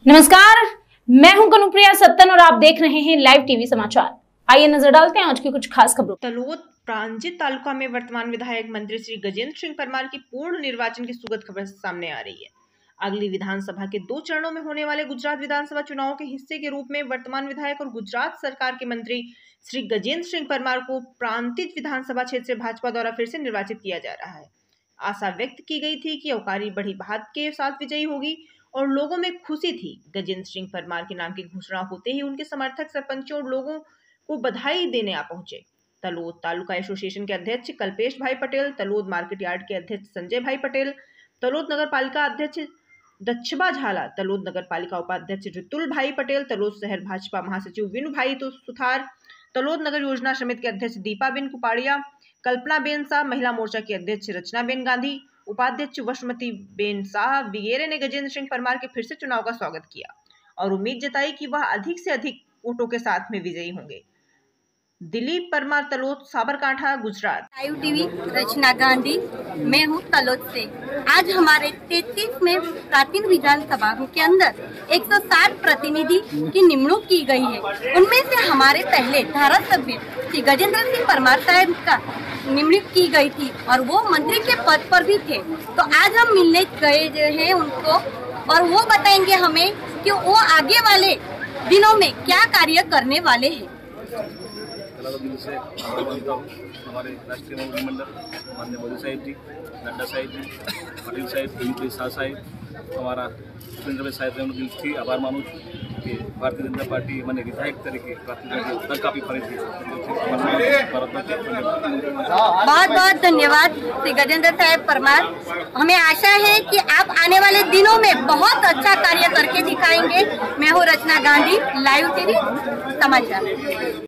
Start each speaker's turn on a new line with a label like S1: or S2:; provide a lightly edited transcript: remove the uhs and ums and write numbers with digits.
S1: नमस्कार, मैं हूं कनुप्रिया सत्तन और आप देख रहे हैं लाइव टीवी समाचार। आइए नजर डालते हैं आज की कुछ खास खबरों।
S2: तलोद प्रांजित तालुका में वर्तमान विधायक मंत्री श्री गजेंद्र सिंह परमार की पूर्ण निर्वाचन की सुखद खबर सामने आ रही है। अगली विधानसभा के 2 चरणों में होने वाले गुजरात विधानसभा चुनाव के हिस्से के रूप में वर्तमान विधायक और गुजरात सरकार के मंत्री श्री गजेंद्र सिंह परमार को प्रांतिज विधानसभा क्षेत्र से भाजपा द्वारा फिर से निर्वाचित किया जा रहा है। आशा व्यक्त की गई थी कि अवकारी बड़ी बात के साथ विजयी होगी और लोगों में खुशी थी। गजेंद्र सिंह परमार के नाम की घोषणा होते ही उनके समर्थक, सरपंचों और लोगों को बधाई देने आ पहुंचे। तलोद तालुका एसोसिएशन के अध्यक्ष कल्पेश भाई पटेल, तलोद मार्केट यार्ड के अध्यक्ष संजय भाई पटेल, तलोद नगर पालिका अध्यक्ष दक्षबा झाला, तलोद नगर पालिका उपाध्यक्ष ऋतुल भाई पटेल, तलोद शहर भाजपा महासचिव विनु भाई तो सुथार, तलोद नगर योजना समिति के अध्यक्ष दीपा बेन कुपाड़िया, कल्पना बेन शाह, महिला मोर्चा की अध्यक्ष रचना बेन गांधी, उपाध्यक्ष वसुमती बेन शाह वगैरह ने गजेंद्र सिंह परमार के फिर से चुनाव का स्वागत किया और उम्मीद जताई कि वह अधिक से अधिक वोटों के साथ में विजयी होंगे। दिलीप परमार, तलोद, साबरकांठा, गुजरात।
S3: लाइव टीवी रचना गांधी, मैं हूँ तलोद से। आज हमारे 33 में प्राचीन विधानसभा के अंदर 160 प्रतिनिधि की निमणूक की गई है। उनमें से हमारे पहले धारासभ्य श्री गजेंद्र सिंह परमार साहब का निमणूक की गई थी और वो मंत्री के पद पर भी थे। तो आज हम मिलने गए हैं उनको और वो बताएंगे हमें कि वो आगे वाले दिनों में क्या कार्य करने वाले हैं।
S4: से हमारे राष्ट्रीय मंत्रिमंडल माननीय मोदी साहिब जी, नड्डा साहिब जी, पटेल साहिब, विनु शाह साहिब, हमारा सुरेंद्र साहिब दिल थी आभार मानूँ कि भारतीय जनता पार्टी मैंने विधायक तरीके प्राथमिकता काफी फरी थी।
S3: बहुत बहुत धन्यवाद श्री गजेंद्र साहब परमार। हमें आशा है कि आप आने वाले दिनों में बहुत अच्छा कार्य करके दिखाएंगे। मैं हूँ रचना गांधी, लाइव टीवी समाचार।